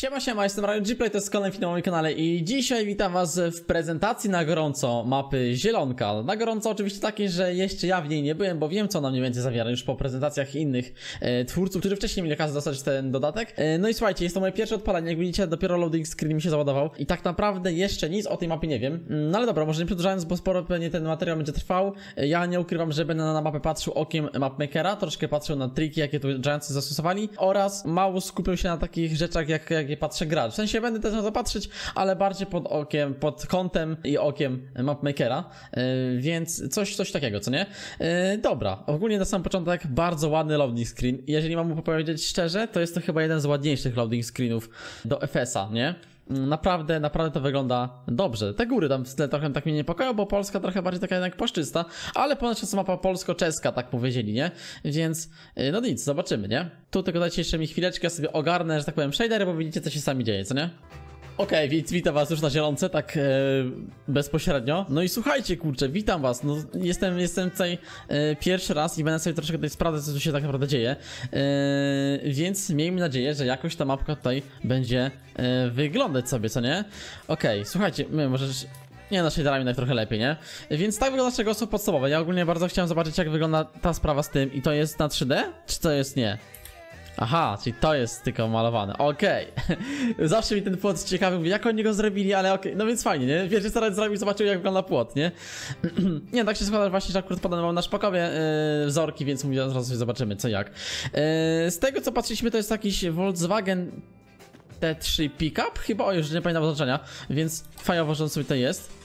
Siema, jestem Ryan Gplay, to jest kolejny film na moim kanale i dzisiaj witam was w prezentacji na gorąco mapy Zielonka. Na gorąco oczywiście takiej, że jeszcze ja w niej nie byłem, bo wiem co ona mniej więcej zawiera już po prezentacjach innych twórców, którzy wcześniej mieli okazję dostać ten dodatek. No i słuchajcie, jest to moje pierwsze odpalenie, jak widzicie dopiero loading screen mi się załadował i tak naprawdę jeszcze nic o tej mapie nie wiem. No ale dobra, może nie przedłużając, bo sporo pewnie ten materiał będzie trwał. Ja nie ukrywam, że będę na mapę patrzył okiem mapmakera, troszkę patrzył na triki, jakie tu Giantsy zastosowali oraz mało skupił się na takich rzeczach, jak je patrzy gracz. W sensie będę też na to patrzeć, ale bardziej pod okiem, pod kątem i okiem mapmakera, więc coś takiego, co nie? Dobra, ogólnie na sam początek bardzo ładny loading screen. Jeżeli mam powiedzieć szczerze, to jest to chyba jeden z ładniejszych loading screenów do FS-a, nie? Naprawdę to wygląda dobrze. Te góry tam w tle trochę tak mnie niepokoją, bo Polska trochę bardziej taka jednak płaszczysta, ale ponoć jest mapa polsko-czeska, tak powiedzieli, nie? Więc, no nic, zobaczymy, nie? Tu tylko dajcie jeszcze mi chwileczkę, ja sobie ogarnę, że tak powiem, shadery, bo widzicie, co się sami dzieje, co nie? Okej, witam was już na Zielonce, tak bezpośrednio. No i słuchajcie, kurczę, witam was. No, jestem tutaj pierwszy raz i będę sobie troszkę tutaj sprawdzać, co tu się tak naprawdę dzieje. Więc miejmy nadzieję, że jakoś ta mapka tutaj będzie wyglądać sobie, co nie? Okej, słuchajcie, może... Nie, na shaderami tak trochę lepiej, nie? Więc tak wygląda czego są podstawowe. Ja ogólnie bardzo chciałem zobaczyć, jak wygląda ta sprawa z tym. I to jest na 3D? Czy to jest nie? Aha, czyli to jest tylko malowane, okej. Zawsze mi ten płot ciekawy, mówię, jak oni go zrobili, ale okej, no więc fajnie, nie? Pierwszy starac zrobił, zobaczył jak wygląda płot, nie? Nie, tak się składa właśnie, że akurat podano na szpakowie wzorki, więc mówię, zaraz sobie zobaczymy co jak. Z tego co patrzyliśmy, to jest jakiś Volkswagen T3 Pickup, chyba, o już nie pamiętam oznaczenia, więc fajowo, że on sobie tutaj jest.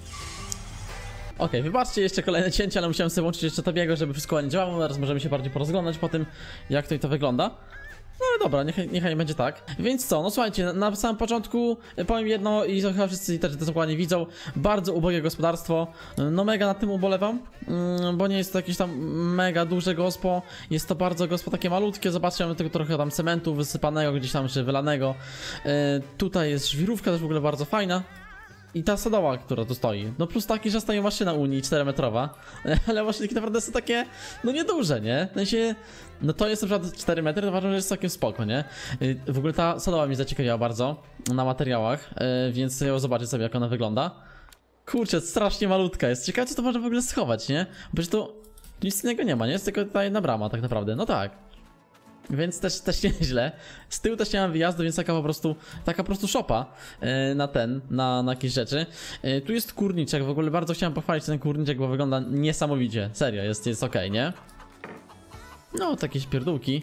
Okej, wybaczcie jeszcze kolejne cięcie, ale musiałem sobie włączyć jeszcze Tobiego, żeby wszystko ładnie działało. Teraz możemy się bardziej porozglądać po tym, jak tutaj to wygląda. No ale dobra, niechaj będzie tak. Więc co, no słuchajcie, na samym początku powiem jedno i to chyba wszyscy też to dokładnie widzą. Bardzo ubogie gospodarstwo. No mega nad tym ubolewam, bo nie jest to jakieś tam mega duże gospo. Jest to bardzo gospo takie malutkie. Zobaczcie, mamy tylko trochę tam cementu wysypanego gdzieś tam, czy wylanego. Tutaj jest żwirówka też w ogóle bardzo fajna. I ta stodoła, która tu stoi. No plus taki, że stoi maszyna Unii 4-metrowa. Ale maszynki naprawdę są takie, no nieduże, nie? W sensie, no to jest na przykład 4 metry, to uważam, że jest całkiem spoko, nie? W ogóle ta stodoła mnie zaciekawiła bardzo na materiałach, więc chcę ją zobaczyć sobie, jak ona wygląda. Kurczę, strasznie malutka jest. Ciekawe, co to można w ogóle schować, nie? Bo tu nic innego nie ma, nie? Jest tylko ta jedna brama tak naprawdę. No tak. Więc też nieźle. Z tyłu też nie mam wyjazdu, więc taka po prostu szopa na jakieś rzeczy. Tu jest kurniczek, w ogóle bardzo chciałem pochwalić ten kurniczek, bo wygląda niesamowicie. Serio, jest okej, nie? No, takie pierdółki.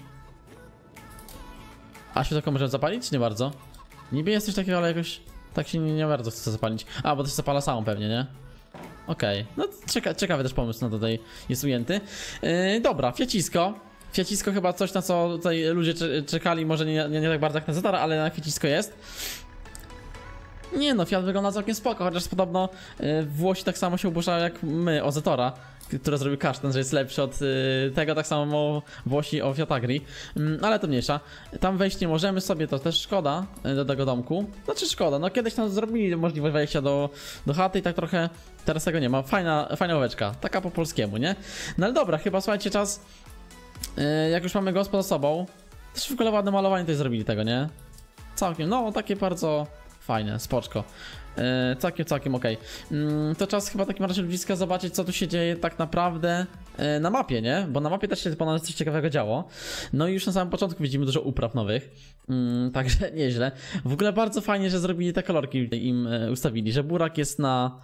A światełko możemy zapalić? Nie bardzo. Niby jest coś takiego, ale jakoś tak się nie bardzo chce zapalić. A, bo to się zapala samą pewnie, nie? Okej, no ciekawy też pomysł na tutaj jest ujęty. Dobra, Fiacisko. Fiacisko chyba coś, na co tutaj ludzie czekali, może nie tak bardzo jak na Zetara, ale na Fiacisko jest. Nie no, Fiat wygląda całkiem spoko, chociaż podobno Włosi tak samo się ogłaszają jak my o Zetora, który zrobił kasztan, że jest lepszy od tego, tak samo Włosi o Fiat Agri, ale to mniejsza. Tam wejść nie możemy sobie, to też szkoda do tego domku. Znaczy szkoda, no kiedyś tam zrobili możliwość wejścia do chaty i tak trochę teraz tego nie ma. Fajna łóweczka, taka po polskiemu, nie? No ale dobra, chyba słuchajcie, czas... Jak już mamy gospo za sobą, też w ogóle ładne malowanie tutaj zrobili tego, nie? Całkiem, no takie bardzo fajne, spoczko. Całkiem okej. To czas chyba takim razie ludziska zobaczyć, co tu się dzieje tak naprawdę na mapie, nie? Bo na mapie też się ponad coś ciekawego działo. No i już na samym początku widzimy dużo upraw nowych. Także nieźle. W ogóle bardzo fajnie, że zrobili te kolorki im ustawili, że burak jest na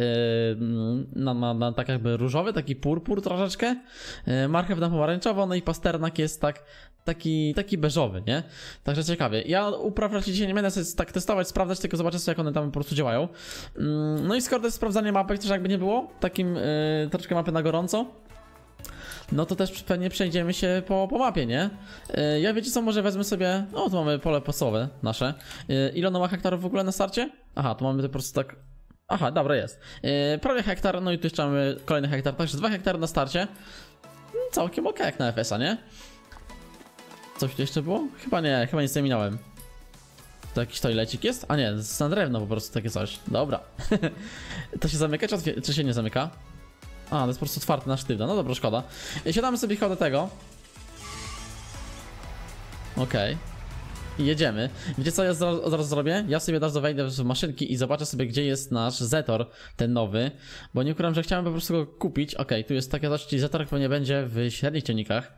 tak jakby różowy, taki purpur troszeczkę. Marchew na pomarańczowo, no i pasternak jest taki beżowy, nie? Także ciekawie. Ja upraw raczej dzisiaj nie będę sobie tak testować, sprawdzać, tylko zobaczę, jak one tam po prostu działają. No i skoro to jest sprawdzanie mapek, też jakby nie było, takim troszkę mapy na gorąco, no to też pewnie przejdziemy się po mapie, nie? Ja wiecie co, może wezmę sobie, no tu mamy pole pasowe nasze. Ile ono ma hektarów w ogóle na starcie? Aha, tu mamy to po prostu tak... Aha, dobra, jest. Prawie hektar, no i tu jeszcze mamy kolejny hektar, także 2 hektary na starcie. Całkiem okej jak na FS-a, nie? Coś tu jeszcze było? Chyba nie, chyba nic nie minąłem. To jakiś toilecik jest? A nie, to jest na drewno po prostu takie coś. Dobra. To się zamyka, czy się nie zamyka? A, to jest po prostu otwarty na sztywno. No dobra, szkoda. Siadamy sobie chyba do tego. Okej. i jedziemy. Wiecie co ja od razu zrobię? Ja sobie od razu wejdę w maszynki i zobaczę sobie, gdzie jest nasz Zetor, ten nowy. Bo nie ukrywam, że chciałem po prostu go kupić. Okej, tu jest taka rzecz, czyli Zetor pewnie będzie w średnich ciągnikach.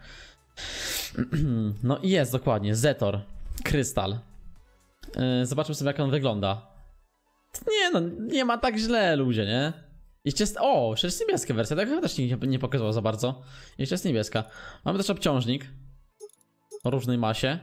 No i jest dokładnie, Zetor, krystal. Zobaczmy sobie, jak on wygląda. Nie no, nie ma tak źle, ludzie, nie? Jeszcze jest, jeszcze jest niebieska wersja, tak chyba też nie pokazała za bardzo. Jeszcze jest niebieska. Mamy też obciążnik o różnej masie.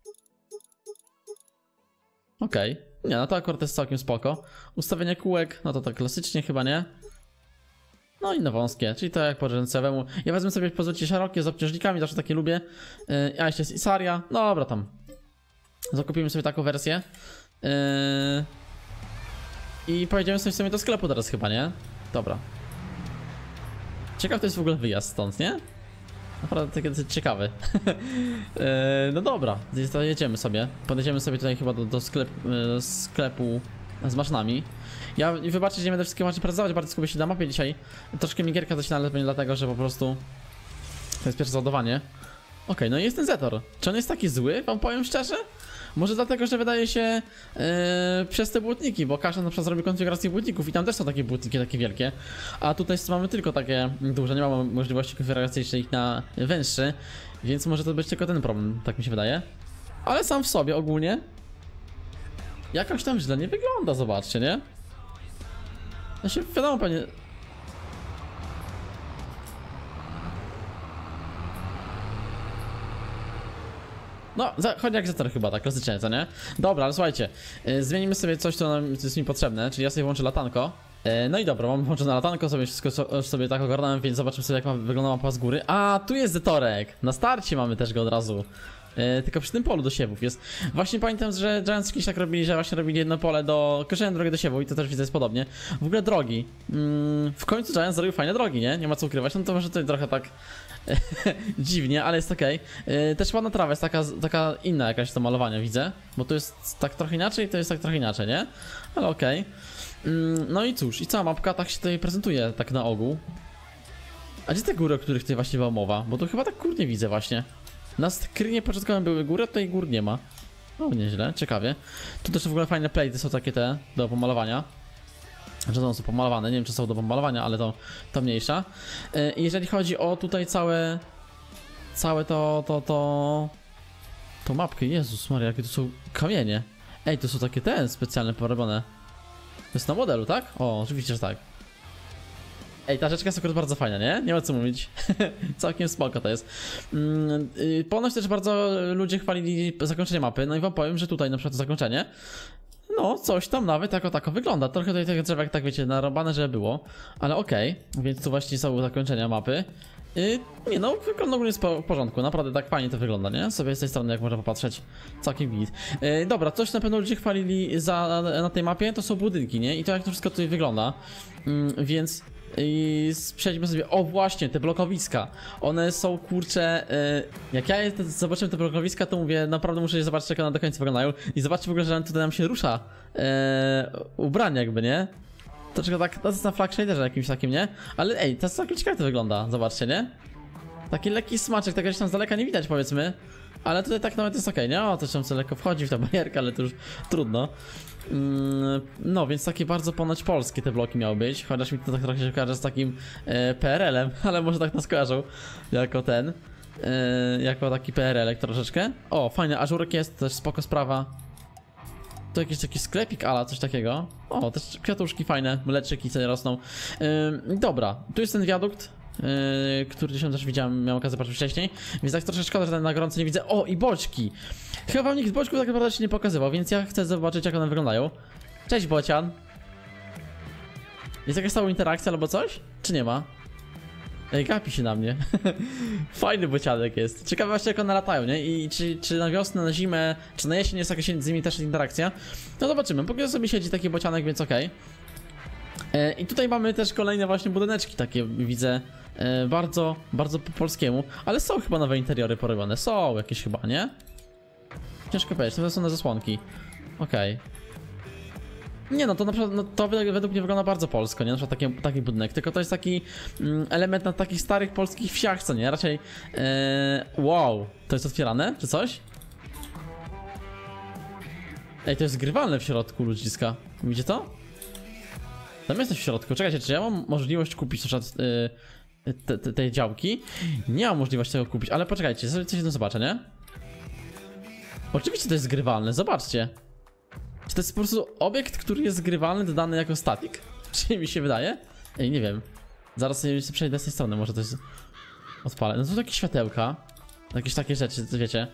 Okej. Nie, no to akurat jest całkiem spoko. Ustawienie kółek, no to tak klasycznie chyba, nie? No i na wąskie, czyli to jak po rzęsowemu. Ja wezmę sobie pozycje szerokie z obciążnikami, zawsze takie lubię. A jeszcze jest Isaria, no dobra tam. Zakupimy sobie taką wersję. I pojedziemy sobie do sklepu teraz chyba, nie? Dobra. Ciekaw to jest w ogóle wyjazd stąd, nie? Naprawdę taki dosyć ciekawy. No dobra, to jedziemy sobie. Podejdziemy sobie tutaj chyba do sklepu z maszynami. Ja wybaczcie, że nie będę wszystkie maszyny prezentować, bardzo skupię się na mapie dzisiaj. Troszkę mi gierka zaczyna, ale pewnie dlatego, że po prostu to jest pierwsze załadowanie. Okej, no i jest ten Zetor. Czy on jest taki zły, wam powiem szczerze? Może dlatego, że wydaje się przez te błotniki, bo każdy na przykład zrobi konfigurację błotników i tam też są takie błotniki, takie wielkie. A tutaj mamy tylko takie duże, nie mamy możliwości konfiguracji ich na węższy. Więc może to być tylko ten problem, tak mi się wydaje. Ale sam w sobie ogólnie jakoś tam źle nie wygląda, zobaczcie, nie? Znaczy, wiadomo pewnie... No, chodzi jak Zetor chyba, tak klasycznie, co nie? Dobra, ale słuchajcie, zmienimy sobie coś, co jest mi potrzebne, czyli ja sobie włączę latanko. No i dobra, mam włączone latanko, sobie wszystko sobie tak ogarnąłem, więc zobaczymy sobie, jak wygląda mapa z góry. A, tu jest Zetorek! Na starcie mamy też go od razu. Tylko przy tym polu do siewów jest. Właśnie pamiętam, że Giants kiedyś tak robili, że właśnie robili jedno pole do koszenia drogi do siewu i to też widzę jest podobnie. W ogóle drogi. W końcu Giants zrobił fajne drogi, nie? Nie ma co ukrywać, no to może tutaj trochę tak dziwnie, ale jest okej. Też ładna trawa jest taka inna jakaś do malowania, widzę. Bo tu jest tak trochę inaczej, to jest tak trochę inaczej, nie? Ale okej. No i cóż, i cała mapka tak się tutaj prezentuje, tak na ogół. A gdzie te góry, o których tutaj właśnie była mowa? Bo tu chyba tak gór nie widzę właśnie. Na screenie początkowym były góry, a tutaj gór nie ma. No nieźle, ciekawie. Tu też w ogóle fajne platy są takie te do pomalowania. Że one są pomalowane, nie wiem czy są do pomalowania, ale to mniejsza. Jeżeli chodzi o tutaj całe to mapkę, Jezus Maria, jakie to są kamienie. Ej, to są takie specjalne porobione. To jest na modelu, tak? O, oczywiście, że tak. Ej, ta rzeczka jest akurat bardzo fajna, nie? Nie ma co mówić. Całkiem spoko to jest. Ponoć też bardzo ludzie chwalili zakończenie mapy. No i wam powiem, że tutaj na przykład to zakończenie, no coś tam nawet jako tako wygląda. Trochę tutaj tego drzewek tak wiecie, narąbane, żeby było. Ale okej, więc tu właśnie są zakończenia mapy. Nie no, wygląda ogólnie w porządku, naprawdę tak fajnie to wygląda, nie? Sobie z tej strony jak można popatrzeć, całkiem git. Dobra, coś na pewno ludzie chwalili na tej mapie, to są budynki, nie? I to jak to wszystko tutaj wygląda. Więc... przejdźmy sobie, o właśnie, te blokowiska. One są kurcze, jak ja zobaczyłem te blokowiska, to mówię, naprawdę muszę je zobaczyć, jak one do końca wyglądają. I zobaczcie w ogóle, że tutaj nam się rusza ubranie jakby, nie? Troszkę tak, to jest na flag shaderze jakimś takim, nie? Ale ej, to jest całkiem ciekawe to wygląda, zobaczcie, nie? Taki lekki smaczek, tego się tam z daleka nie widać powiedzmy. Ale tutaj tak nawet jest okej, nie? O, to się tam co lekko wchodzi w tę barierkę, ale to już trudno. No, więc takie bardzo ponoć polskie te bloki miały być. Chociaż mi to tak trochę się kojarzy z takim PRL-em, ale może tak nas kojarzą jako jako taki PRL-ek troszeczkę. O, fajny ażurek jest, też spoko sprawa. Tu jakiś taki sklepik ala, coś takiego. O, też kwiatuszki fajne, mleczyki sobie rosną. Dobra, tu jest ten wiadukt, który gdzieś też widziałem, miałem okazję patrzeć wcześniej. Więc tak troszkę szkoda, że na gorąco nie widzę. O, i boczki! Chyba wam nikt z boczków tak naprawdę się nie pokazywał, więc ja chcę zobaczyć, jak one wyglądają. Cześć, bocian! Jest jakaś stała interakcja albo coś? Czy nie ma? Ej, gapi się na mnie. Fajny bocianek jest. Ciekawe właśnie, jak one latają, nie? I czy na wiosnę, na zimę, czy na jesień jest jakaś z nimi też interakcja? No zobaczymy. Póki sobie siedzi taki bocianek, więc okej. I tutaj mamy też kolejne właśnie budyneczki takie, widzę, bardzo po polskiemu. Ale są chyba nowe interiory porobione. Są jakieś chyba, nie? Ciężko powiedzieć, to są na zasłonki. Okej. Nie no, to na przykład, no, to według mnie wygląda bardzo polsko, nie? Na przykład taki budynek, tylko to jest taki element na takich starych polskich wsiach, co nie? Raczej, wow, to jest otwierane, czy coś? Ej, to jest grywalne w środku, ludziska. Widzicie to? Tam jesteś w środku. Czekajcie, czy ja mam możliwość kupić na przykład te działki? Nie mam możliwości tego kupić, ale poczekajcie, sobie coś jedno zobaczę, nie? Oczywiście to jest grywalne, zobaczcie. Czy to jest po prostu obiekt, który jest grywalny, dodany jako static? Czy mi się wydaje? Ej, nie wiem. Zaraz sobie przejdę z tej strony, może to jest... Odpalę. No to takie światełka. Jakieś takie rzeczy, wiecie.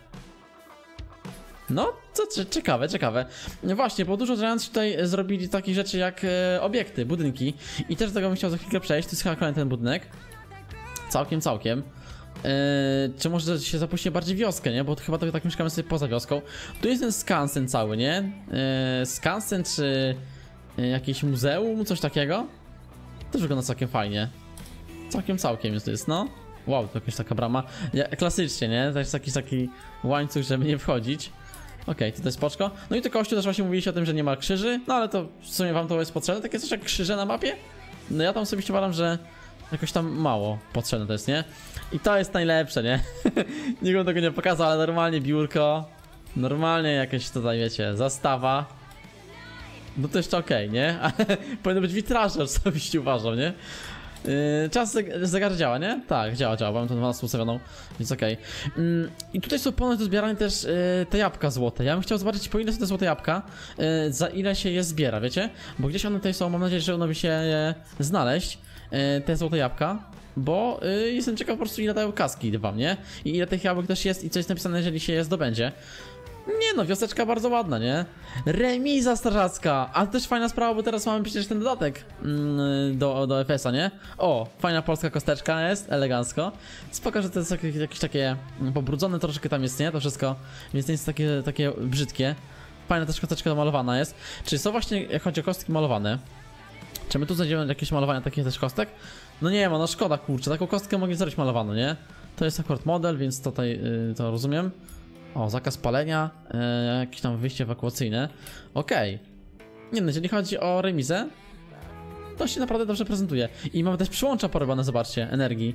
No, to ciekawe, ciekawe. Właśnie, bo dużo Giants tutaj zrobili takich rzeczy jak obiekty, budynki. I też do tego bym chciał za chwilkę przejść. To jest chyba kolejny ten budynek. Całkiem. Czy może się zapuścić bardziej wioskę, nie? Bo to chyba tak mieszkamy sobie poza wioską. Tu jest ten skansen cały, nie? Skansen czy jakieś muzeum, coś takiego. Też wygląda całkiem fajnie. Całkiem jest to jest, no. Wow, to jakaś taka brama. Klasycznie, nie? To jest jakiś taki łańcuch, żeby nie wchodzić. Okej, to jest spoczko. No i to kościół też właśnie mówiliście o tym, że nie ma krzyży. No ale to w sumie wam to jest potrzebne. Takie coś jak krzyże na mapie? No ja tam sobie uważam, że jakoś tam mało potrzebne to jest, nie? I to jest najlepsze, nie? Nikt wam tego nie pokazał, ale normalnie biurko. Normalnie jakieś tutaj, wiecie, zastawa. No to jeszcze okej, nie? Ale powinno być witraże, osobiście uważam, nie? Czas zegar działa, nie? Tak, działa, mam to 12 ustawioną, więc okej. I tutaj są ponoć do zbierania też te jabłka złote. Ja bym chciał zobaczyć, po ile są te złote jabłka, za ile się je zbiera, wiecie? Bo gdzieś one tutaj są, mam nadzieję, że uda mi się je znaleźć, te złote jabłka. Bo jestem ciekaw po prostu, ile dają kaski wam, nie? I ile tych jabłek też jest i co jest napisane, jeżeli się je zdobędzie. Nie no, wioseczka bardzo ładna, nie? Remiza strażacka, ale też fajna sprawa, bo teraz mamy przecież ten dodatek do FS-a, nie? O, fajna polska kosteczka jest, elegancko. Spoko, że to jest jakieś takie pobrudzone troszkę tam jest, nie? To wszystko, więc nie jest takie brzydkie. Fajna też kosteczka malowana jest. Czy są właśnie, jak chodzi o kostki malowane? Czy my tu znajdziemy jakieś malowania takich też kostek? No nie ma, no szkoda, kurczę, taką kostkę mogli zrobić malowaną, nie? To jest akurat model, więc tutaj to rozumiem. O, zakaz palenia, jakieś tam wyjście ewakuacyjne. Okej. Nie no, jeżeli chodzi o remizę, to się naprawdę dobrze prezentuje. I mamy też przyłącza porobione, zobaczcie, energii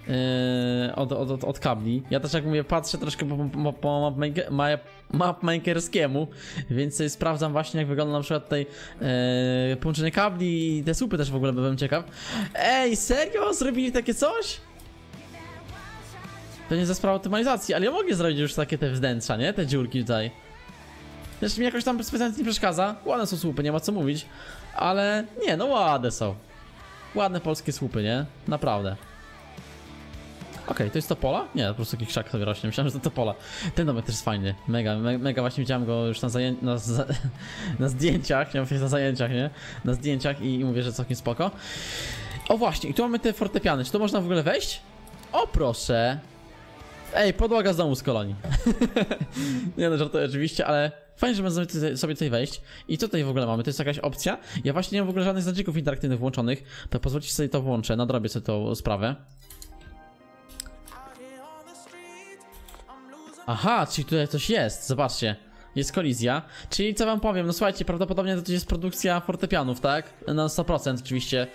od kabli. Ja też, jak mówię, patrzę troszkę po mapmakerskiemu, więc sobie sprawdzam właśnie, jak wygląda na przykład tutaj połączenie kabli i te słupy też w ogóle byłem ciekaw. Ej, serio? Zrobili takie coś? To nie za sprawą optymalizacji, ale ja mogę zrobić już takie te wnętrza, nie? Te dziurki tutaj. Zresztą mi jakoś tam specjalnie nie przeszkadza. Ładne są słupy, nie ma co mówić. Ale nie, no ładne są. Ładne polskie słupy, nie? Naprawdę. Okej, to jest topola? Nie, po prostu jakiś krzak sobie rośnie. Myślałem, że to topola. Ten domek też jest fajny. Mega właśnie widziałem go już na zdjęciach. Nie mówię na zajęciach, nie? Na zdjęciach i mówię, że całkiem spoko. O właśnie, i tu mamy te fortepiany. Czy to można w ogóle wejść? O proszę. Ej, podłoga z domu z kolonii. Nie no, żartuję oczywiście, ale fajnie, że możemy sobie tutaj wejść. I co tutaj w ogóle mamy? To jest jakaś opcja? Ja właśnie nie mam w ogóle żadnych znaczników interaktywnych włączonych. To pozwólcie sobie to włączę, nadrobię sobie tą sprawę. Aha, czyli tutaj coś jest, zobaczcie. Jest kolizja. Czyli co wam powiem, no słuchajcie, prawdopodobnie to jest produkcja fortepianów, tak? Na 100% oczywiście.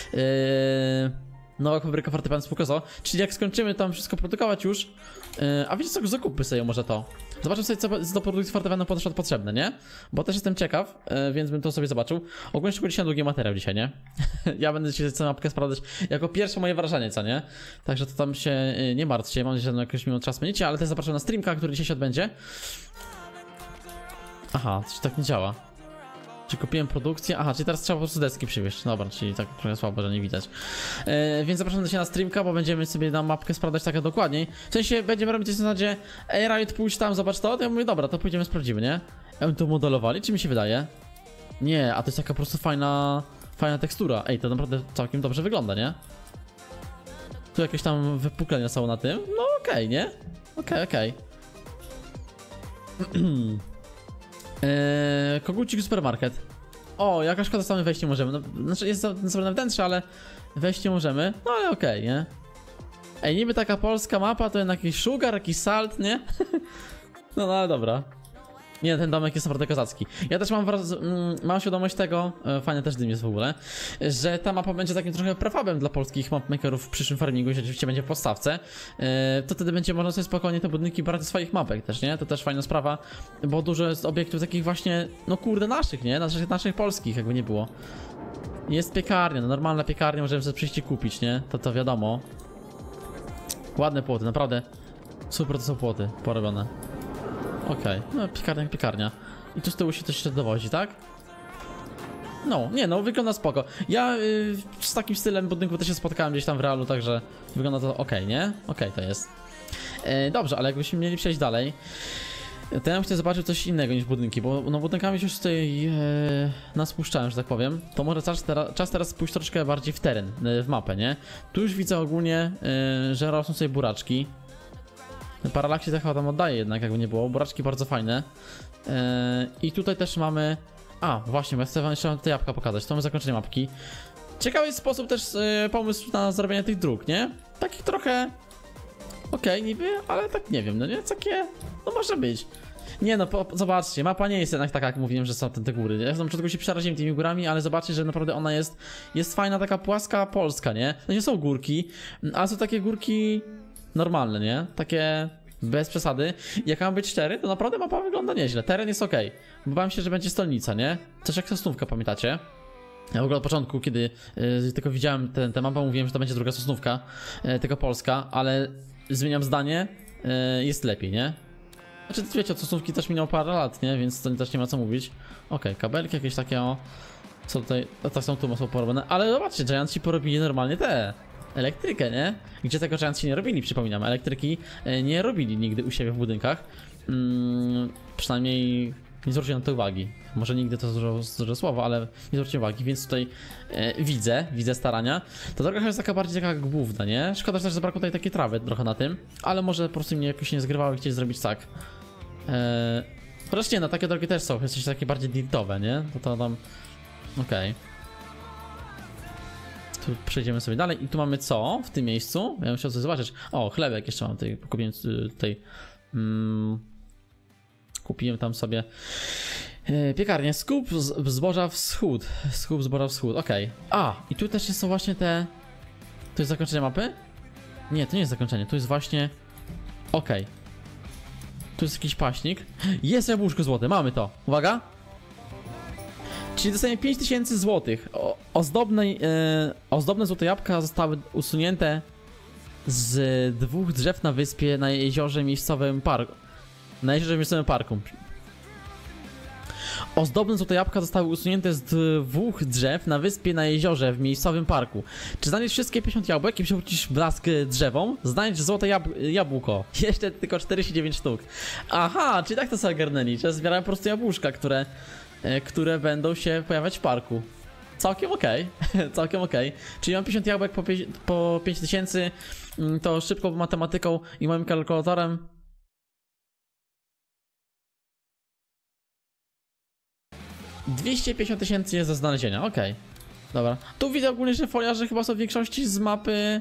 Nowa fabryka fortepianów Spukozo. Czyli jak skończymy tam wszystko produkować już, a wiecie co, zakupmy sobie może to. Zobaczmy sobie, co jest do produkcji fortepianu potrzebne, nie? Bo też jestem ciekaw, więc bym to sobie zobaczył. Ogólnie szykuje się na długi materiał dzisiaj, nie? Ja będę dzisiaj tę mapkę sprawdzać jako pierwsze moje wrażenie, co nie? Także to tam się nie martwcie, mam nadzieję, że jakoś mimo czas spędzicie, ale też zapraszam na streamka, który dzisiaj się odbędzie. Aha, coś tak nie działa. Czy kupiłem produkcję? Aha, czyli teraz trzeba po prostu deski przywieźć. Dobra, czyli tak trochę słabo, że nie widać. Więc zapraszam się na streamka, bo będziemy sobie na mapkę sprawdzać tak dokładniej. W sensie będziemy robić coś w zasadzie ej, Riot, pójdź tam, zobacz to. To ja mówię, dobra, to pójdziemy, sprawdzimy, nie? Ja to modelowali, czy mi się wydaje? Nie, a to jest taka po prostu fajna tekstura. Ej, to naprawdę całkiem dobrze wygląda, nie? Tu jakieś tam wypuklenia są na tym. No okej, nie? Okej. Kogucik supermarket. O, jaka szkoda, same wejść nie możemy. No, znaczy jest zrobione wnętrze, ale wejść nie możemy. No ale okej, nie? Ej, niby taka polska mapa, to jednak jakiś sugar, jakiś salt, nie? No ale dobra. Nie, ten domek jest naprawdę kozacki. Ja też mam świadomość tego, fajny też dym jest w ogóle, że ta mapa będzie takim trochę prefabem dla polskich mapmakerów w przyszłym farmingu, jeśli oczywiście będzie w podstawce. To wtedy będzie można sobie spokojnie te budynki brać do swoich mapek też, nie? To też fajna sprawa, bo dużo jest obiektów takich właśnie, no kurde, naszych, nie? Naszych polskich, jakby nie było. Jest piekarnia, no normalna piekarnia, możemy sobie przyjść i kupić, nie? To wiadomo. Ładne płoty, naprawdę. Super to są płoty porobione. Okej, no piekarnia jak piekarnia. I tu z tyłu się coś jeszcze dowozi, tak? No, nie no, wygląda spoko. Ja z takim stylem budynku też się spotkałem gdzieś tam w realu, także wygląda to okej, nie? Okej, to jest. Dobrze, ale jakbyśmy mieli przejść dalej, to ja bym chciał zobaczyć coś innego niż budynki, bo no budynkami się już tutaj nas puszczałem, że tak powiem. To może czas teraz pójść troszeczkę bardziej w teren, w mapę, nie? Tu już widzę ogólnie, że rosną sobie buraczki. Paralaksie to chyba tam oddaje jednak, jakby nie było. Buraczki bardzo fajne. I tutaj też mamy... A, właśnie, bo ja chcę wam jeszcze te jabłka pokazać. To mamy zakończenie mapki. Ciekawy jest sposób też, pomysł na zrobienie tych dróg, nie? Takich trochę... Okej, niby, ale tak nie wiem, no nie? Takie... No może być. Nie no, zobaczcie, mapa nie jest jednak taka, jak mówiłem, że są te góry. Ja na początku się przeraziłem tymi górami, ale zobaczcie, że naprawdę ona jest fajna, taka płaska polska, nie? No nie są górki, ale są takie górki... normalne, nie? Takie bez przesady. Jak mam być szczery, to naprawdę mapa wygląda nieźle. Teren jest ok. Bałem się, że będzie stolnica, nie? Coś jak Sosnówka, pamiętacie? Ja w ogóle od początku, kiedy tylko widziałem tę mapę, mówiłem, że to będzie druga Sosnówka, tylko polska, ale zmieniam zdanie, jest lepiej, nie? Znaczy, wiecie, od Sosnówki też minęło parę lat, nie? Więc to też nie ma co mówić. Okej, kabelki jakieś takie, o. Co tutaj, tak są tu porobione, ale zobaczcie, Giantsi porobili normalnie te... elektrykę, nie? Gdzie tego Giantsi nie robili, przypominam. Elektryki nie robili nigdy u siebie w budynkach. Przynajmniej nie zwróciłem na to uwagi. Może nigdy to dużo słowa, ale nie zwróciłem uwagi, więc tutaj widzę starania. Ta droga jest taka bardziej taka główna, nie? Szkoda, że też zabrakło tutaj takiej trawy trochę na tym, ale może po prostu mnie jakoś nie zgrywało i chcieli zrobić tak. Chociaż nie, no takie drogi też są, jest takie bardziej dirtowe, nie? To tam... Okej. Tu przejdziemy sobie dalej i tu mamy co w tym miejscu? Ja bym chciał coś zobaczyć. O, chlebek jeszcze mam tutaj, kupiłem tutaj... kupiłem tam sobie piekarnię, skup zboża wschód. Skup zboża wschód, okej. A, i tu też są właśnie te... To jest zakończenie mapy? Nie, to nie jest zakończenie, to jest właśnie... Okej. Tu jest jakiś paśnik. Jest jabłuszko złote, mamy to. Uwaga. Czyli dostajemy 5000 złotych. Ozdobne złote jabłka zostały usunięte z 2 drzew na wyspie na jeziorze miejscowym parku. Ozdobne złote jabłka zostały usunięte z 2 drzew na wyspie na jeziorze w miejscowym parku. Czy znajdziesz wszystkie 50 jabłek i przewrócisz blask drzewom? Znajdź złote jabłko. Jeszcze tylko 49 sztuk. Aha, czyli tak to sobie ogarnęli. Że zbierają po prostu jabłuszka, które będą się pojawiać w parku. Całkiem okej. Całkiem okej. Czyli mam 50 jabłek po 5000. To szybką matematyką i moim kalkulatorem. $250 jest do znalezienia, okej. Dobra. Tu widzę ogólnie, że foliarze chyba są w większości z mapy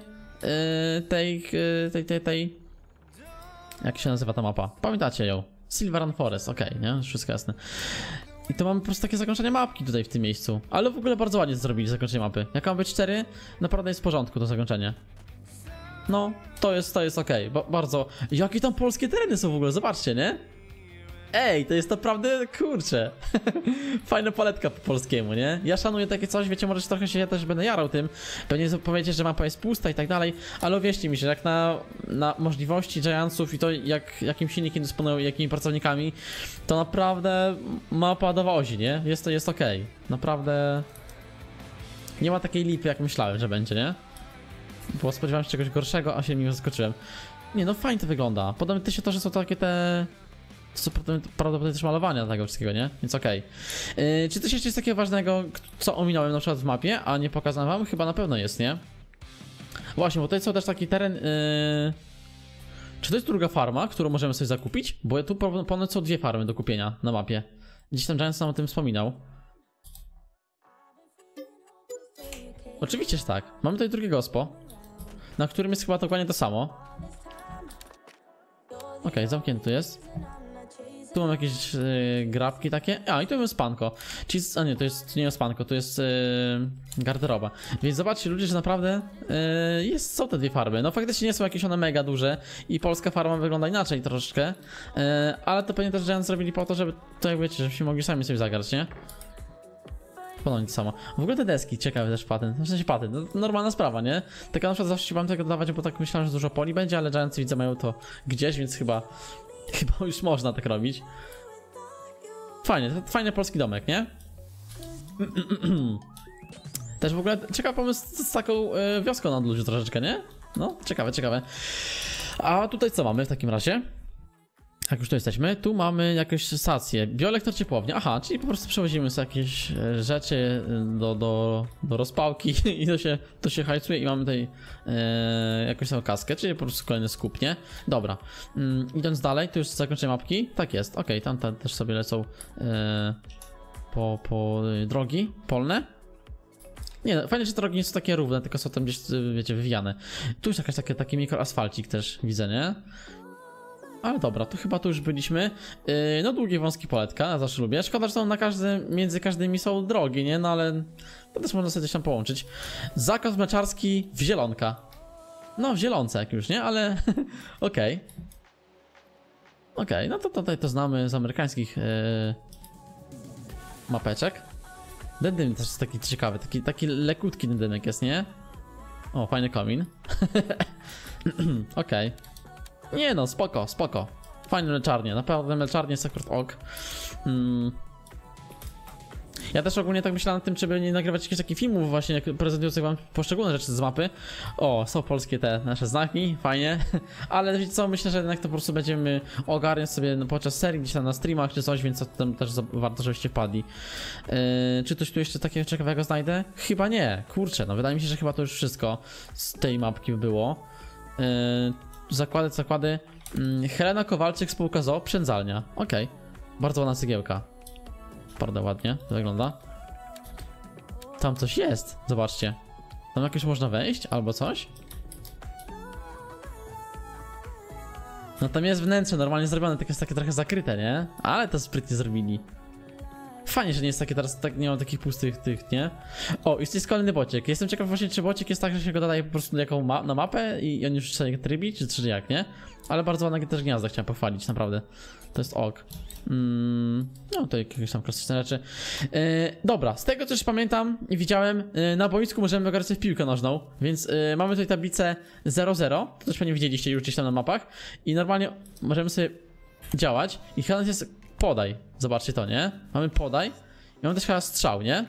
tej... Jak się nazywa ta mapa? Pamiętacie ją? Silveran Forest, okej, nie? Wszystko jasne. I to mamy po prostu takie zakończenie mapki tutaj w tym miejscu. Ale w ogóle bardzo ładnie zrobili zakończenie mapy. Jak mam być 4, naprawdę jest w porządku to zakończenie. No, to jest okej. Bardzo... Jakie tam polskie tereny są w ogóle, zobaczcie, nie? Ej, to jest naprawdę, kurczę. Fajna paletka po polskiemu, nie? Ja szanuję takie coś, wiecie, może trochę się ja też będę jarał tym. Pewnie powiecie, że mapa jest pusta i tak dalej, ale uwierzcie mi, że jak na możliwości Giantsów i to jakim silnikiem dysponują i jakimi pracownikami, to naprawdę mapa dowozi, nie? Jest okej. Naprawdę nie ma takiej lipy, jak myślałem, że będzie, nie? Bo spodziewałem się czegoś gorszego, a się mimo zaskoczyłem. Nie, no fajnie to wygląda. Podoba mi się to, że są takie te... To są prawdopodobnie też malowania tego wszystkiego, nie? Więc okej. Czy coś jeszcze jest takiego ważnego, co ominąłem na przykład w mapie, a nie pokazałem wam? Chyba na pewno jest, nie? Właśnie, bo tutaj są też taki teren... Czy to jest druga farma, którą możemy sobie zakupić? Bo tu ponoć są 2 farmy do kupienia na mapie. Gdzieś tam Giants nam o tym wspominał. Oczywiście, że tak. Mamy tutaj drugie gospo, na którym jest chyba dokładnie to samo. Okej, zamknięty jest. Tu mam jakieś grabki takie. A, i tu jest spanko. Czyli, a nie, to nie jest spanko, to jest garderoba. Więc zobaczcie ludzie, że naprawdę są te dwie farmy. No faktycznie nie są jakieś one mega duże i polska farma wygląda inaczej troszeczkę. Ale to pewnie też Giant zrobili po to, żeby, to jak wiecie, żebyśmy mogli sami sobie zagrać, nie? Ponownie to samo. W ogóle te deski, ciekawy też patent. W sensie patent, no, normalna sprawa, nie? Tak na przykład zawsze się wam tego dodawać, bo tak myślałem, że dużo poli będzie, ale Giants widzę mają to gdzieś, więc chyba już można tak robić. Fajnie, fajny polski domek, nie? Też w ogóle ciekawy pomysł z taką wioską na odludziu troszeczkę, nie? No, ciekawe, ciekawe. A tutaj co mamy w takim razie? Jak już tu jesteśmy, tu mamy jakąś stację. Bioelektor ciepłownia. Aha, czyli po prostu przewozimy sobie jakieś rzeczy do rozpałki i to się hajcuje i mamy tutaj jakąś tam kaskę, czyli po prostu kolejny skup, nie? Dobra. Idąc dalej, tu już zakończenie mapki. Tak jest, okej, tam też sobie lecą po drogi polne. Nie, no, fajnie, że te drogi nie są takie równe, tylko są tam gdzieś, wiecie, wywijane. Tu jest jakaś taki mikroasfalcik też widzę, nie? Ale dobra, to chyba tu już byliśmy. No długie, wąskie poletka, ja zawsze lubię. Szkoda, że są między każdymi są drogi, nie? No ale to też można sobie coś tam połączyć. Zakaz mleczarski w Zielonka. No w Zielonce jak już, nie? Ale okej. Okej, no to tutaj to znamy z amerykańskich mapeczek. Ten dym też jest taki ciekawy, taki lekutki ten dymek jest, nie? O, fajny komin. Okej. Nie no, spoko, spoko. Fajne mleczarnie, naprawdę mleczarnie jest akurat ok. Ja też ogólnie tak myślałem nad tym, żeby nie nagrywać jakichś takich filmów właśnie prezentujących wam poszczególne rzeczy z mapy. O, są polskie te nasze znaki, fajnie. Ale wiecie co, myślę, że jednak to po prostu będziemy ogarniać sobie podczas serii, gdzieś tam na streamach czy coś, więc to tam też warto, żebyście wpadli. Czy coś tu jeszcze takiego ciekawego znajdę? Chyba nie, kurczę, no wydaje mi się, że chyba to już wszystko z tej mapki było. Zakłady. Helena Kowalczyk, spółka ZOO, Przędzalnia. Okej. Bardzo ładna cegiełka. Bardzo ładnie to wygląda. Tam coś jest, zobaczcie. Tam jakoś można wejść, albo coś. No tam jest wnętrze normalnie zrobione, tylko jest takie trochę zakryte, nie? Ale to sprytnie zrobili. Fajnie, że nie jest takie teraz, tak nie mam takich pustych tych, nie? O, jest kolejny bociek. Jestem ciekaw właśnie, czy bociek jest tak, że się go dodaje po prostu na mapę i on już sobie trybi, czy jak, nie? Ale bardzo ładne też gniazda chciałem pochwalić, naprawdę. To jest ok. No to jakieś tam klasyczne rzeczy. Dobra, z tego co już pamiętam i widziałem, na boisku możemy wygrać sobie w piłkę nożną, więc mamy tutaj tablicę 0-0, to też pewnie widzieliście już gdzieś tam na mapach i normalnie możemy sobie działać i chyba jest podaj, zobaczcie to, nie? Mamy podaj i mamy też chyba strzał, nie?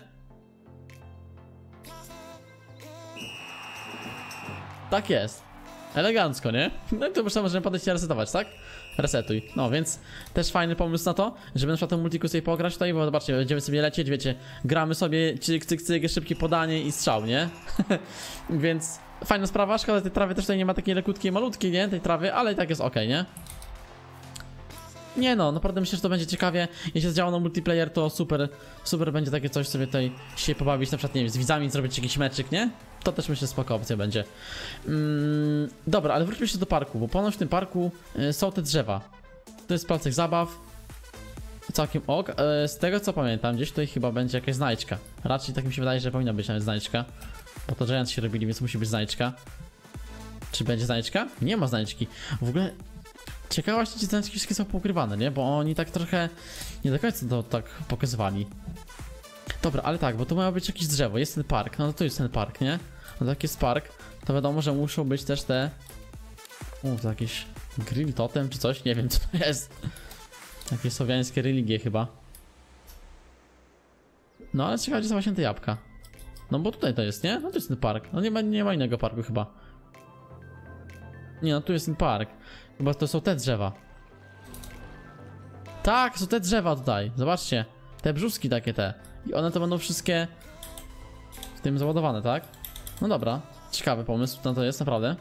Tak jest. Elegancko, nie? No i to już możemy podejść i resetować, tak? Resetuj. No więc też fajny pomysł na to, żeby na przykład ten multiku sobie pograć tutaj, bo zobaczcie, będziemy sobie lecieć, wiecie, gramy sobie cyk, cyk, cyk, szybkie podanie i strzał, nie? Więc fajna sprawa, szkoda, tej trawy też tutaj nie ma takiej lekutkiej, malutkiej, nie? Tej trawy, ale i tak jest ok, nie? Nie no, naprawdę myślę, że to będzie ciekawie. Jeśli jest działo na multiplayer, to super będzie takie coś sobie tutaj się pobawić, na przykład, nie wiem, z widzami zrobić jakiś meczyk, nie? To też myślę, spoko opcja będzie. Dobra, ale wróćmy się do parku, bo ponoć w tym parku są te drzewa. To jest placek zabaw. Całkiem ok. Z tego co pamiętam, gdzieś tutaj chyba będzie jakaś znajdźka. Raczej tak mi się wydaje, że powinna być nawet znajdźka. Bo to Giants się robili, więc musi być znajdźka. Czy będzie znajdźka? Nie ma znajdźki. W ogóle ciekawe właśnie, czy znajdźki wszystkie są poukrywane, nie? Bo oni tak trochę nie do końca to tak pokazywali. Dobra, ale tak, bo tu ma być jakieś drzewo, jest ten park, no to jest ten park, nie? No to jak jest park, to wiadomo, że muszą być też te... to jakiś grill totem czy coś, nie wiem co to jest. Jakieś słowiańskie religie chyba. No ale ciekawe, gdzie są właśnie te jabłka. No bo tutaj to jest, nie? No to jest ten park, no nie ma innego parku chyba. Nie, no tu jest ten park. Chyba to są te drzewa. Tak, są te drzewa tutaj, zobaczcie. Te brzuski takie te. I one to będą wszystkie w tym załadowane, tak? No dobra, ciekawy pomysł na to jest, naprawdę.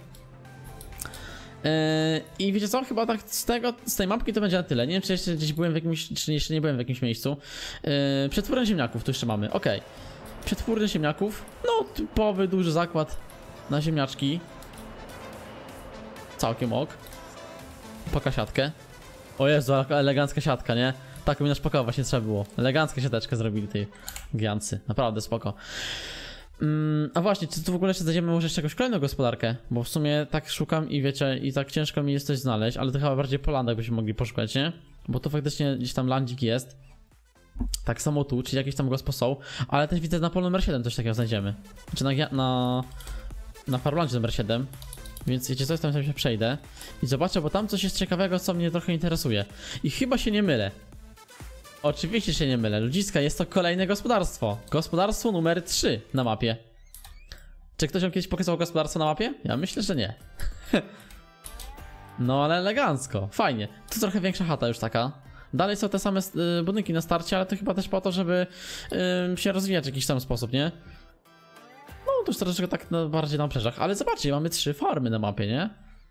I wiecie co, chyba tak z tej mapki to będzie na tyle. Nie wiem, czy jeszcze gdzieś byłem w jakimś, czy jeszcze nie byłem w jakimś miejscu. Przetwórny ziemniaków tu jeszcze mamy, okej. Przetwórny ziemniaków, no typowy, duży zakład na ziemniaczki. Całkiem ok. Pokasiatkę. O Jezu, jaka elegancka siatka, nie? Taką mi naszpakować właśnie trzeba było. Elegancka siateczkę zrobili tej gigancy. Naprawdę spoko. A właśnie, czy tu w ogóle jeszcze znajdziemy może jeszcze jakąś kolejną gospodarkę? Bo w sumie tak szukam i wiecie, i tak ciężko mi jest coś znaleźć, ale to chyba bardziej po landach byśmy mogli poszukać, nie? Bo tu faktycznie gdzieś tam landzik jest. Tak samo tu, czyli jakieś tam gospo są, ale też widzę na polu numer 7 coś takiego znajdziemy. Czy na farmlandzie numer 7. Więc wiecie co, tam się przejdę i zobaczę, bo tam coś jest ciekawego, co mnie trochę interesuje. I chyba się nie mylę. Oczywiście się nie mylę, ludziska, jest to kolejne gospodarstwo. Gospodarstwo numer 3 na mapie. Czy ktoś wam kiedyś pokazał gospodarstwo na mapie? Ja myślę, że nie. No ale elegancko, fajnie. Tu trochę większa chata już taka. Dalej są te same budynki na starcie, ale to chyba też po to, żeby się rozwijać w jakiś tam sposób, nie? No to już troszeczkę tak bardziej na obrzeżach, ale zobaczcie, mamy 3 farmy na mapie, nie?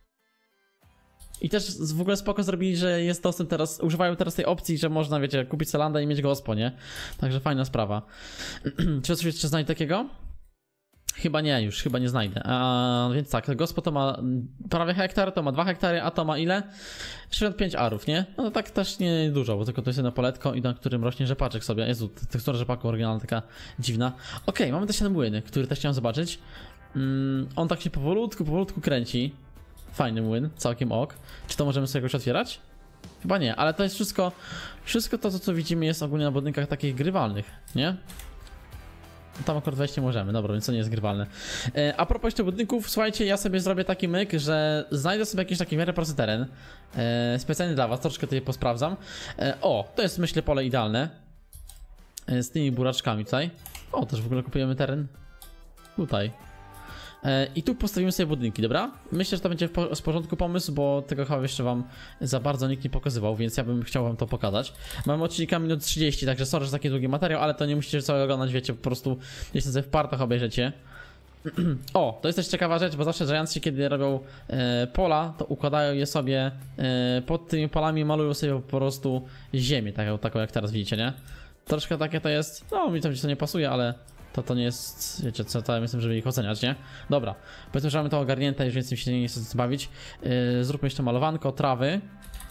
I też w ogóle spoko zrobili, że jest dostęp teraz, używają teraz tej opcji, że można, wiecie, kupić Solanda i mieć gospo, nie? Także fajna sprawa. Czy coś jeszcze znajdę takiego? Chyba nie, już chyba nie znajdę. Więc tak, gospo to ma prawie hektar, to ma 2 hektary, a to ma ile? 65 arów, nie? No to tak też nie dużo, bo tylko to jest jedno poletko i na którym rośnie rzepaczek sobie. Jezu, tekstura rzepaku oryginalna taka dziwna. Okej, mamy też ten młyn, który też chciałem zobaczyć. On tak się powolutku kręci. Fajny młyn, całkiem ok. Czy to możemy sobie jakoś otwierać? Chyba nie, ale to jest wszystko to, co widzimy, jest ogólnie na budynkach takich grywalnych, nie? Tam akurat wejść nie możemy, dobra, więc to nie jest grywalne. A propos jeszcze budynków, słuchajcie, ja sobie zrobię taki myk, że znajdę sobie jakiś taki w miarę prosty teren. Specjalnie dla was, troszkę tutaj posprawdzam. O, to jest, myślę, pole idealne. Z tymi buraczkami tutaj. O, też w ogóle kupujemy teren. Tutaj. I tu postawimy sobie budynki, dobra? Myślę, że to będzie w porządku pomysł, bo tego chyba jeszcze wam za bardzo nikt nie pokazywał, więc ja bym chciał wam to pokazać. Mamy odcinka minut 30, także sorry, że taki długi materiał, ale to nie musicie całego oglądać, wiecie, po prostu jeśli sobie w partach obejrzycie. O, to jest też ciekawa rzecz, bo zawsze Giantsi, kiedy robią pola, to układają je sobie pod tymi polami, malują sobie po prostu ziemię, taką jak teraz widzicie, nie? Troszkę takie to jest, no mi to nie pasuje, ale to nie jest, wiecie, co tam jestem, żeby ich oceniać, nie? Dobra, powiedzmy, że mamy to ogarnięte, już więcej mi się nie chce zbawić. Zróbmy jeszcze malowanko, trawy.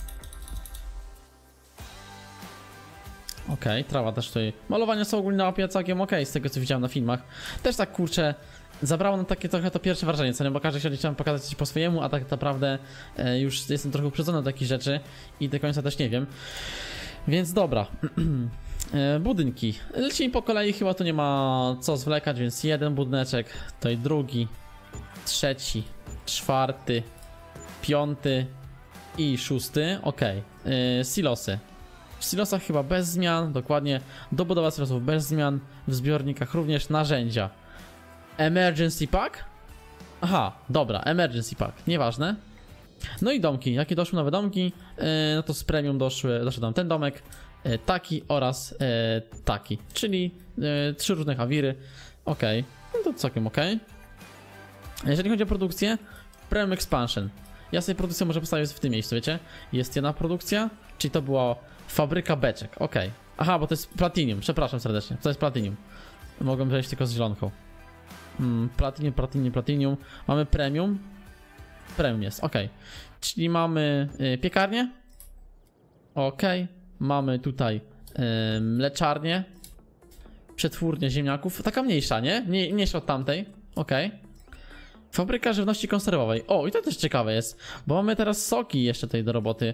Okej, trawa też tutaj. Malowania są ogólnie na mapie całkiem okej, z tego co widziałem na filmach. Też tak, kurczę, zabrało nam takie trochę to pierwsze wrażenie, co nie? Bo każdy chciał pokazać coś po swojemu, a tak naprawdę już jestem trochę uprzedzony do takich rzeczy i do końca też nie wiem. Więc dobra. Budynki. Lecimy po kolei, chyba tu nie ma co zwlekać, więc jeden budyneczek, tutaj drugi, trzeci, czwarty, piąty i szósty. Okej. Silosy. W silosach chyba bez zmian, dokładnie. Dobudowa silosów bez zmian. W zbiornikach również narzędzia. Emergency pack? Aha, dobra, emergency pack, nieważne. No i domki, jakie doszły nowe domki? No to z premium doszedł nam ten domek, taki oraz taki, czyli 3 różne hawiry. Okej, no to całkiem okej. Jeżeli chodzi o produkcję, premium expansion. Ja sobie produkcję może postawię w tym miejscu, wiecie? Jest jedna produkcja, czyli to była fabryka beczek, okej. Aha, bo to jest platinum, przepraszam serdecznie, to jest platinum. Mogłem wejść tylko z zielonką. Platinum. Mamy premium. Premium jest, ok. Czyli mamy piekarnię. Ok. Mamy tutaj mleczarnię. Przetwórnię ziemniaków. Taka mniejsza, nie? Mniejsza od tamtej. Ok. Fabryka żywności konserwowej. O, i to też ciekawe jest, bo mamy teraz soki jeszcze tutaj do roboty.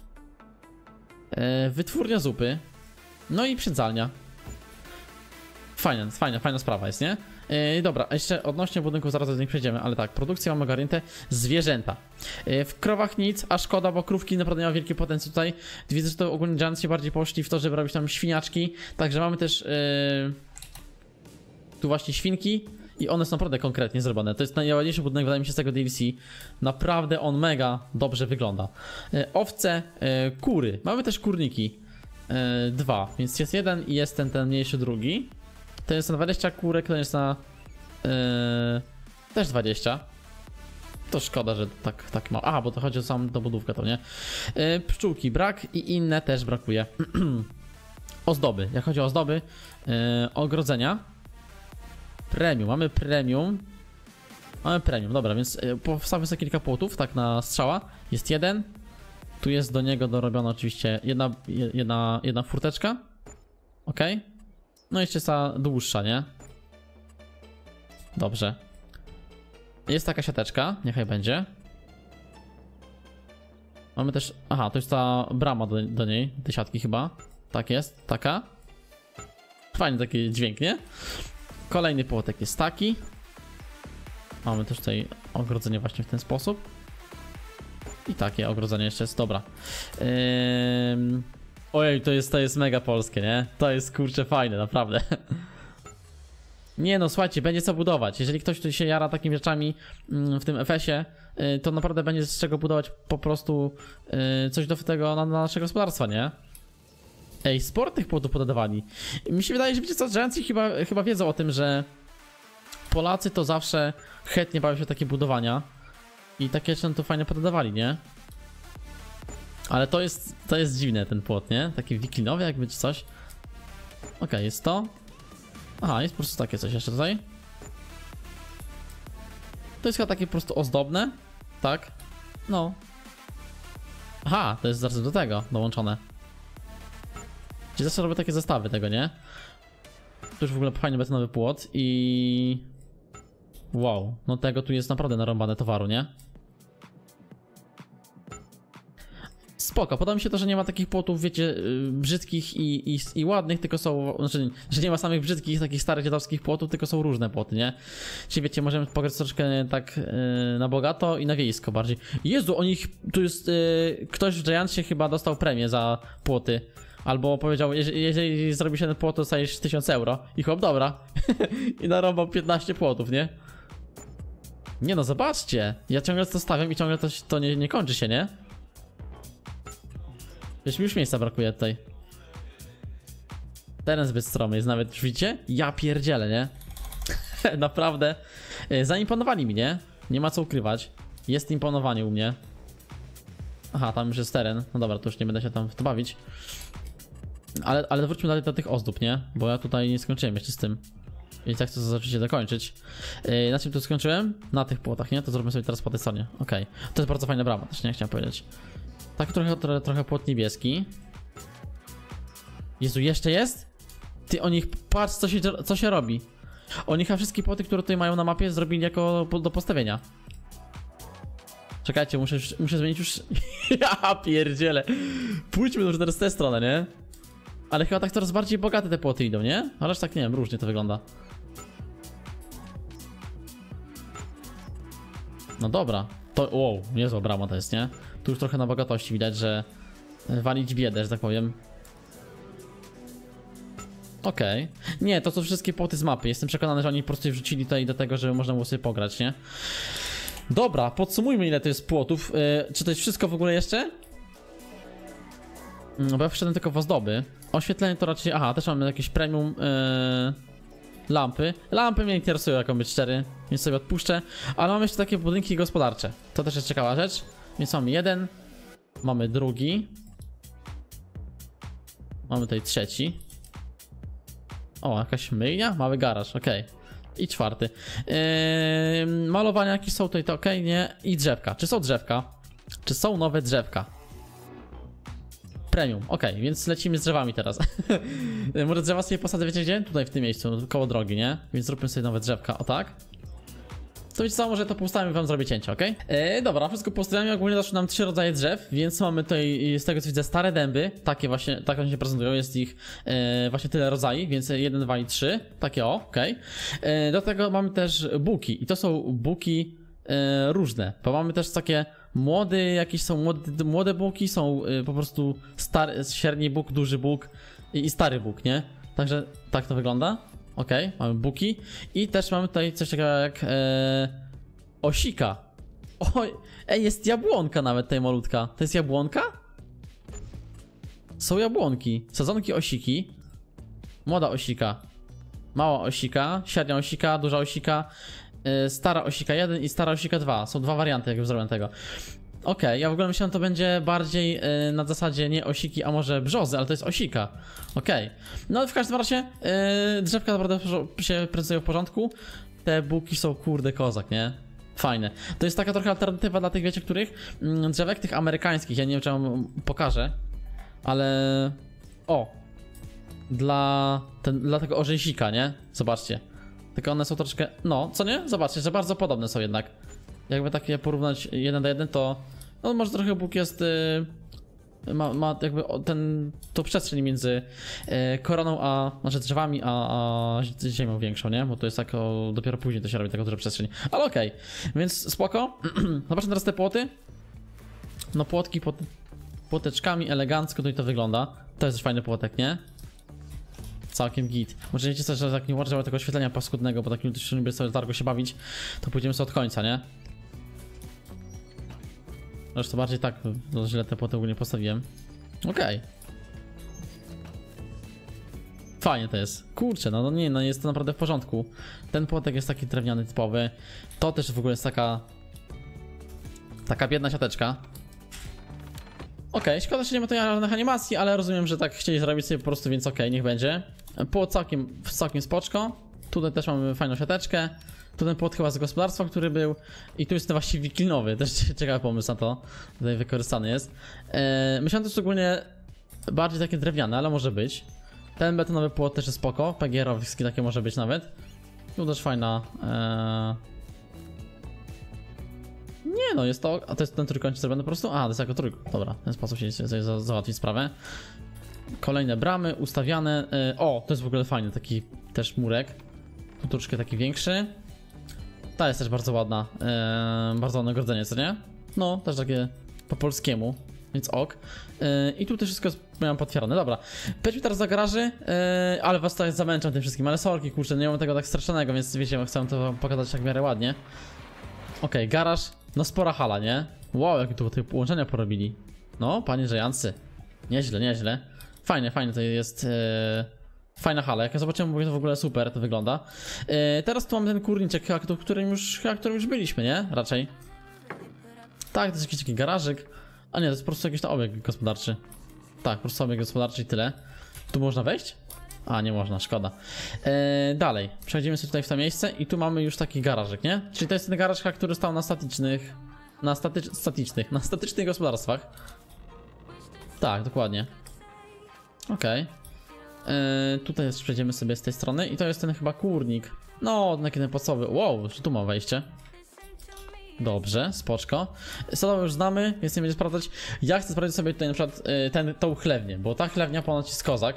Wytwórnia zupy. No i przedzalnia. Fajna sprawa jest, nie? Dobra, jeszcze odnośnie budynków zaraz do nich przejdziemy, ale tak, produkcja mamy ogarnięte, zwierzęta. W krowach nic, a szkoda, bo krówki naprawdę miały wielki potencjał tutaj. Widzę, że to ogólnie Giants się bardziej poszli w to, żeby robić tam świniaczki, także mamy też tu właśnie świnki i one są naprawdę konkretnie zrobione. To jest najładniejszy budynek, wydaje mi się, z tego DLC. Naprawdę on mega dobrze wygląda. Owce, kury, mamy też kurniki. 2, więc jest jeden i jest ten mniejszy drugi. To jest na 20 kurek, to jest na też 20. To szkoda, że tak mało. Aha, bo to chodzi o samą dobudówkę, to nie. Pszczółki brak i inne też brakuje. Ozdoby. Jak chodzi o ozdoby, ogrodzenia. Premium. Mamy premium. Dobra, więc postawmy sobie kilka płotów, tak na strzała. Jest jeden. Tu jest do niego dorobiona oczywiście jedna furteczka. Ok. No i jeszcze jest ta dłuższa, nie? Dobrze. Jest taka siateczka, niechaj będzie. Mamy też... Aha, to jest ta brama do niej, tej siatki chyba. Tak jest, taka. Fajny taki dźwięk, nie? Kolejny płotek jest taki. Mamy też tutaj ogrodzenie właśnie w ten sposób. I takie ogrodzenie jeszcze jest, dobra. Ojej, to jest mega polskie, nie? To jest kurczę fajne, naprawdę. Nie no, słuchajcie, będzie co budować. Jeżeli ktoś tu się jara takimi rzeczami w tym FS-ie, to naprawdę będzie z czego budować po prostu coś do tego na nasze gospodarstwa, nie? Ej, sporo tych płotów podawali. Mi się wydaje, że wiecie co, Giantsi chyba wiedzą o tym, że Polacy to zawsze chętnie bawią się w takie budowania. I takie rzeczy to fajnie podawali, nie? Ale to jest dziwne, ten płot, nie? Taki wiklinowy jakby czy coś. Okej, jest to. Aha, jest po prostu takie coś jeszcze tutaj. To jest chyba takie po prostu ozdobne. Tak? No. Aha, to jest zaraz do tego dołączone. Czyli zawsze robię takie zestawy tego, nie? Tu już w ogóle fajny betonowy płot i... Wow, no tego tu jest naprawdę narąbane towaru, nie? Spoko, podoba mi się to, że nie ma takich płotów, wiecie, brzydkich i ładnych, tylko są, znaczy, że nie ma samych brzydkich, takich starych dziadowskich płotów, tylko są różne płoty, nie? Czyli wiecie, możemy pograć troszeczkę tak na bogato i na wiejsko bardziej. Jezu, tu jest, ktoś w Giantsie chyba dostał premię za płoty. Albo powiedział, jeżeli zrobi się ten płot, to dostajesz 1000 euro. I chłop, dobra. I narąbał 15 płotów, nie? Nie no, zobaczcie. Ja ciągle to stawiam i ciągle to nie kończy się, nie? Wiesz, mi już miejsca brakuje tutaj. Teren zbyt stromy jest nawet, widzicie? Ja pierdzielę, nie? Naprawdę. Zaimponowali mi, nie? Nie ma co ukrywać. Jest imponowanie u mnie. Aha, tam już jest teren. No dobra, to już nie będę się tam w to bawić. Ale wróćmy dalej do tych ozdób, nie? Bo ja tutaj nie skończyłem jeszcze z tym. Więc ja chcę to oczywiście dokończyć. Na czym tu skończyłem? Na tych płotach, nie? To zrobimy sobie teraz po tej stronie. Okej. To jest bardzo fajna brama, też nie chciałem powiedzieć. Tak, trochę płot niebieski. Jezu, jeszcze jest? Ty o nich, patrz co się robi. Oni chyba wszystkie płoty, które tutaj mają na mapie, zrobili jako do postawienia. Czekajcie, muszę zmienić już... Ja pierdzielę. Pójdźmy już teraz w tę stronę, nie? Ale chyba tak coraz bardziej bogate te płoty idą, nie? Ależ tak nie wiem, różnie to wygląda. No dobra. To, wow, niezła brama to jest, nie? Tu już trochę na bogatości widać, że walić biedę, że tak powiem. Okej. Nie, to są wszystkie płoty z mapy. Jestem przekonany, że oni po prostu je wrzucili tutaj do tego, żeby można było sobie pograć, nie? Dobra, podsumujmy ile to jest płotów. Czy to jest wszystko w ogóle jeszcze? Bo ja wszedłem tylko w ozdoby. Oświetlenie to raczej... Aha, też mamy jakieś premium lampy. Lampy mnie interesują, jaką być 4, więc sobie odpuszczę. Ale mamy jeszcze takie budynki gospodarcze. To też jest ciekawa rzecz. Więc mamy jeden. Mamy drugi. Mamy tutaj trzeci. O, jakaś myjnia? Mały garaż, okej. I czwarty. Malowania jakieś są tutaj, to okej, nie? I drzewka. Czy są drzewka? Czy są nowe drzewka? Premium, okej, więc lecimy z drzewami teraz. Może drzewa sobie posadzę, wiecie gdzie? Tutaj w tym miejscu, koło drogi, nie? Więc zróbmy sobie nowe drzewka, o tak. To wiecie co, może to poustawimy, wam zrobię cięcie, okej? Dobra, wszystko poustawiamy, ogólnie doszły nam 3 rodzaje drzew, więc mamy tutaj, z tego co widzę, stare dęby, takie właśnie, tak one się prezentują, jest ich właśnie tyle rodzajów, więc 1, 2 i 3, takie o, okej. Do tego mamy też buki i to są buki różne, bo mamy też takie młode, jakieś są młode buki, są po prostu stary, średni buk, duży buk i stary buk, nie? Także tak to wygląda. Okej, mamy buki i też mamy tutaj coś takiego jak osika. Oj, jest jabłonka nawet tutaj malutka. To jest jabłonka? Są jabłonki, sadzonki osiki. Młoda osika, mała osika, średnia osika, duża osika, stara osika 1 i stara osika 2. Są dwa warianty jakby zrobiłem tego. Okej, ja w ogóle myślałem, że to będzie bardziej na zasadzie nie osiki, a może brzozy, ale to jest osika. Okej. No ale w każdym razie drzewka naprawdę się prezentują w porządku. Te buki są kurde kozak, nie? Fajne. To jest taka trochę alternatywa dla tych, wiecie, których? Drzewek tych amerykańskich, ja nie wiem, czy wam pokażę. Ale... O! Dla tego orzęsika, nie? Zobaczcie. Tylko one są troszeczkę... No, co nie? Zobaczcie, że bardzo podobne są jednak. Jakby takie porównać 1 do 1, to... No może trochę Bóg jest... Ma jakby tą przestrzeń między koroną znaczy drzewami, a ziemią większą, nie? Bo to jest tak dopiero później to się robi taka duża przestrzeń. Ale okej, więc spoko. Zobaczmy teraz te płoty. No płotki płoteczkami, elegancko tutaj to wygląda. To jest fajny płotek, nie? Całkiem git. Może wiecie coś, że jak nie włączę tego oświetlenia paskudnego, bo tak nie lubię sobie targo się bawić, to pójdziemy sobie od końca, nie? Zresztą bardziej tak, no źle te płoty ogólnie postawiłem. Okej. Fajnie to jest. Kurczę, no nie, no jest to naprawdę w porządku. Ten płotek jest taki drewniany typowy. To też w ogóle jest taka biedna siateczka. Okej, szkoda, że nie ma tutaj żadnych animacji, ale rozumiem, że tak chcieli zrobić sobie po prostu, więc okej, niech będzie. Płot całkiem spoczko. Tutaj też mamy fajną siateczkę. Tu ten płot chyba z gospodarstwa, który był. I tu jest ten właściwie wiklinowy, też ciekawy pomysł na to. Tutaj wykorzystany jest. Myślałem też szczególnie bardziej takie drewniane, ale może być. Ten betonowy płot też jest spoko, PGR-owski takie może być nawet. Tu też fajna... Nie no, jest to... A to jest ten trójkącik zrobiony po prostu? A, to jest jako trójkąt. Dobra, w ten sposób się załatwić sprawę. Kolejne bramy ustawiane. O, to jest w ogóle fajny, taki też murek. Tu troszkę taki większy. Ta jest też bardzo ładna. Bardzo ładne ogrodzenie, co nie? No, też takie po polskiemu, więc ok. I tu też wszystko jest miałem potwierdzone. Dobra, przejdźmy teraz do garaży, ale was tutaj zamęczam tym wszystkim, ale sorki, kurczę, nie mam tego tak strasznego, więc wiecie, chcę to pokazać tak w miarę ładnie. Okej, garaż, no spora hala, nie? Wow, jakie tu połączenia porobili. No, panie Żejancy. Nieźle, nieźle. Fajnie to jest... Fajna hala, jak ja zobaczyłem, mówię, to w ogóle super to wygląda. Teraz tu mamy ten kurniczek, którym już byliśmy, nie? Raczej. Tak, to jest jakiś taki garażyk. A nie, to jest po prostu jakiś tam obiekt gospodarczy. Tak, po prostu obiekt gospodarczy i tyle. Tu można wejść? A, nie można, szkoda. Dalej, przechodzimy sobie tutaj w to miejsce i tu mamy już taki garażyk, nie? Czyli to jest ten garaż, który stał na statycznych gospodarstwach. Tak, dokładnie. Okej. Tutaj przejdziemy sobie z tej strony i to jest ten chyba kurnik. No, taki ten podstawowy. Wow, że tu ma wejście. Dobrze, spoczko. Stodołę już znamy, więc nie będzie sprawdzać. Ja chcę sprawdzić sobie tutaj na przykład tą chlewnię, bo ta chlewnia ponoć jest kozak.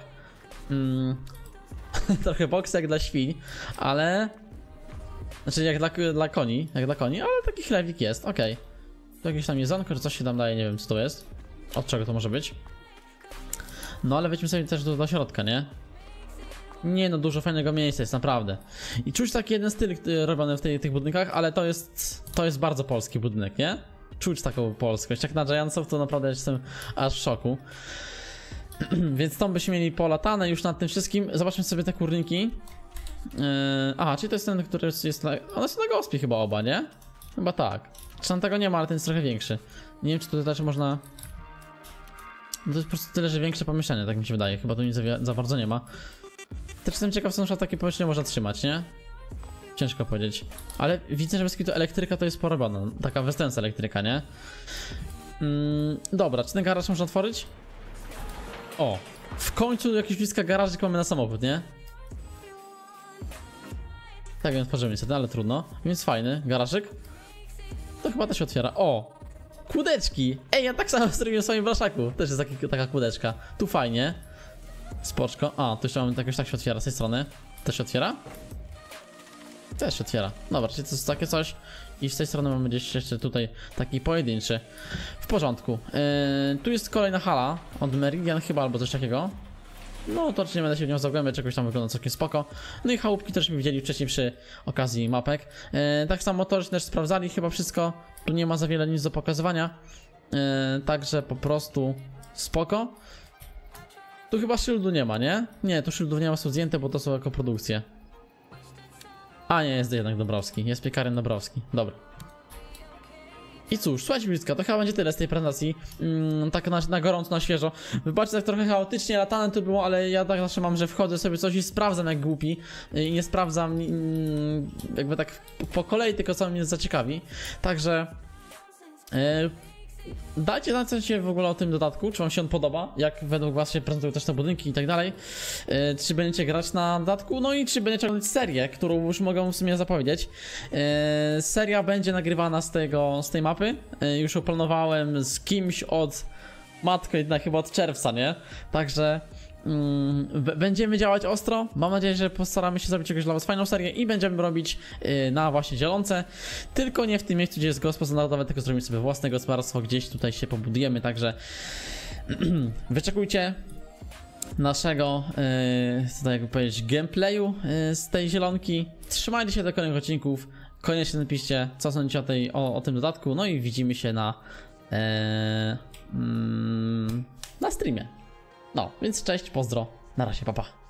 Trochę boks jak dla świń, ale... Znaczy jak dla koni, ale taki chlewik jest, okej. Tu jakieś tam jedzonko, czy coś się tam daje, nie wiem co to jest. Od czego to może być? No ale wejdźmy sobie też do środka, nie? Nie no, dużo fajnego miejsca jest, naprawdę. I czuć taki jeden styl robiony w tych budynkach, ale to jest bardzo polski budynek, nie? Czuć taką polskość. Jak na Giantsów to naprawdę jestem aż w szoku. Więc tą byśmy mieli polatane już nad tym wszystkim. Zobaczmy sobie te kurniki. Aha, czyli to jest ten, który jest... One są na gospie chyba oba, nie? Chyba tak. Czy tam tego nie ma, ale ten jest trochę większy. Nie wiem, czy tutaj też można... No to jest po prostu tyle, że większe pomieszczenie, tak mi się wydaje. Chyba tu nic za bardzo nie ma. Też jestem ciekaw, co na przykład takie pomieszczenie można trzymać, nie? Ciężko powiedzieć. Ale widzę, że bez kitu elektryka to jest porobiona. Taka występna elektryka, nie? Dobra, czy ten garaż można otworzyć? O! W końcu jakiś bliska garażyk mamy na samochód, nie? Tak więc otworzymy niestety, ale trudno. Więc fajny garażyk. To chyba też się otwiera. O! Kłódeczki! Ej, ja tak samo zrobiłem w swoim blaszaku. Też jest taka kłódeczka. Tu fajnie. Spoczko. A, tu jeszcze mamy jakoś tak się otwiera z tej strony. Też się otwiera? Też się otwiera. Dobra, czyli to jest takie coś. I z tej strony mamy gdzieś jeszcze tutaj taki pojedynczy. W porządku. Tu jest kolejna hala od Meridian chyba, albo coś takiego. No to nie będę się w nią zagłębiać, czegoś tam wygląda całkiem spoko. No i chałupki też mi widzieli wcześniej przy okazji mapek. Tak samo motorzy też sprawdzali chyba wszystko. Tu nie ma za wiele nic do pokazywania. Także po prostu spoko. Tu chyba szyldu nie ma, nie? Nie, tu szyldów nie ma, są zdjęte, bo to są jako produkcje. A nie, jest jednak Dąbrowski. Jest piekarem Dąbrowski. Dobra. I cóż, słuchajcie bliska, to chyba będzie tyle z tej prezentacji. Tak na gorąco, na świeżo. Wybaczcie, tak trochę chaotycznie latane to było, ale ja tak zawsze mam, że wchodzę sobie coś i sprawdzam jak głupi. I nie sprawdzam jakby tak po kolei, tylko co mnie zaciekawi. Także dajcie znać co się w ogóle o tym dodatku, czy wam się on podoba, jak według was się prezentują też te budynki i tak dalej. Czy będziecie grać na dodatku, no i czy będziecie oglądać serię, którą już mogę w sumie zapowiedzieć. Seria będzie nagrywana z tej mapy, już ją planowałem z kimś od, matko jedna, chyba od czerwca, nie? Także będziemy działać ostro. Mam nadzieję, że postaramy się zrobić jakąś dla was fajną serię i będziemy robić na właśnie zielonce. Tylko nie w tym miejscu, gdzie jest gospodarstwo narodowe, tylko zrobimy sobie własne gospodarstwo, gdzieś tutaj się pobudujemy, także wyczekujcie naszego, tutaj jakby powiedzieć, gameplayu z tej zielonki. Trzymajcie się do kolejnych odcinków. Koniecznie napiszcie, co sądzicie o tym dodatku. No i widzimy się na streamie. No, więc cześć, pozdro, na razie, pa pa.